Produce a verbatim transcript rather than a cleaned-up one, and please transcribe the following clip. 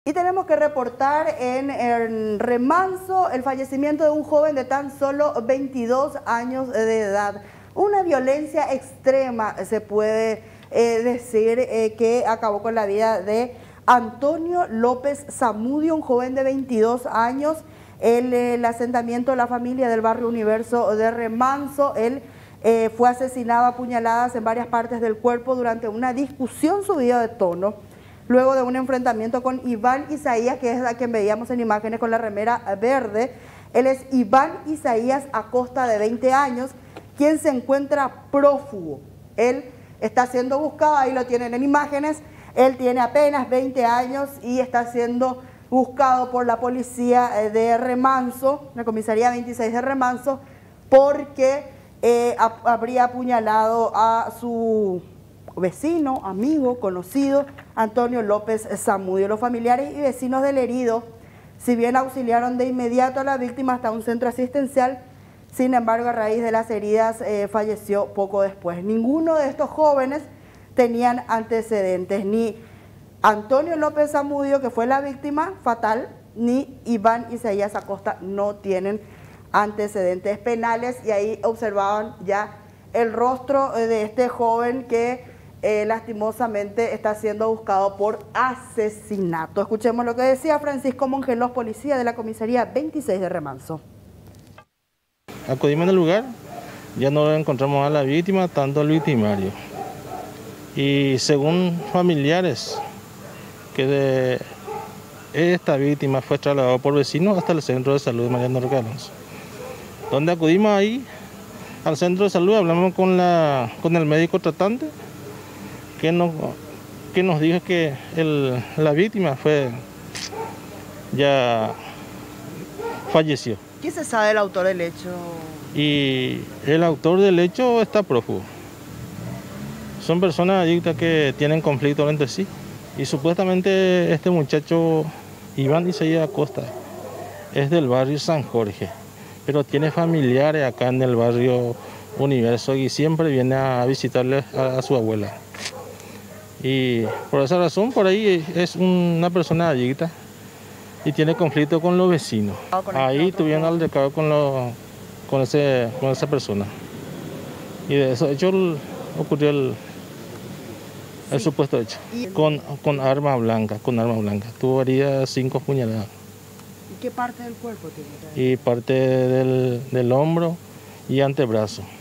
Y tenemos que reportar en, en Remanso el fallecimiento de un joven de tan solo veintidós años de edad. Una violencia extrema, se puede eh, decir, eh, que acabó con la vida de Antonio López Zamudio, un joven de veintidós años. El, el asentamiento de la familia del barrio Universo de Remanso, él eh, fue asesinado a puñaladas en varias partes del cuerpo durante una discusión subida de tono, luego de un enfrentamiento con Iván Isaías, que es a quien veíamos en imágenes con la remera verde. Él es Iván Isaías Acosta, de veinte años, quien se encuentra prófugo. Él está siendo buscado, ahí lo tienen en imágenes. Él tiene apenas veinte años y está siendo buscado por la policía de Remanso, la comisaría veintiséis de Remanso, porque eh, habría apuñalado a su vecino, amigo, conocido, Antonio López Zamudio. Los familiares y vecinos del herido, si bien auxiliaron de inmediato a la víctima hasta un centro asistencial, sin embargo, a raíz de las heridas eh, falleció poco después. Ninguno de estos jóvenes tenían antecedentes, ni Antonio López Zamudio, que fue la víctima fatal, ni Iván Isaías Acosta no tienen antecedentes penales, y ahí observaban ya el rostro de este joven que eh, lastimosamente está siendo buscado por asesinato. Escuchemos lo que decía Francisco Mongelos, policía de la comisaría veintiséis de Remanso. Acudimos en el lugar, ya no encontramos a la víctima, tanto al victimario. Y según familiares, que de esta víctima fue trasladada por vecinos hasta el centro de salud de Mariano Roque Alonso. Donde acudimos ahí al centro de salud, hablamos con, la, con el médico tratante, que nos, que nos dijo que el, la víctima fue, ya falleció. ¿Qué se sabe del autor del hecho? Y el autor del hecho está prófugo. Son personas adictas que tienen conflictos entre sí. Y supuestamente este muchacho, Iván Isaías Acosta, es del barrio San Jorge, pero tiene familiares acá en el barrio Universo y siempre viene a visitarle a, a su abuela. Y por esa razón, por ahí es una persona adicta y tiene conflicto con los vecinos. Ahí tuvieron altercado con, lo, con, ese, con esa persona. Y de eso hecho ocurrió el... el sí. supuesto hecho, con, con arma blanca, con arma blanca. Tuvo heridas cinco puñaladas. ¿Y qué parte del cuerpo tiene? Y parte del, del hombro y antebrazo.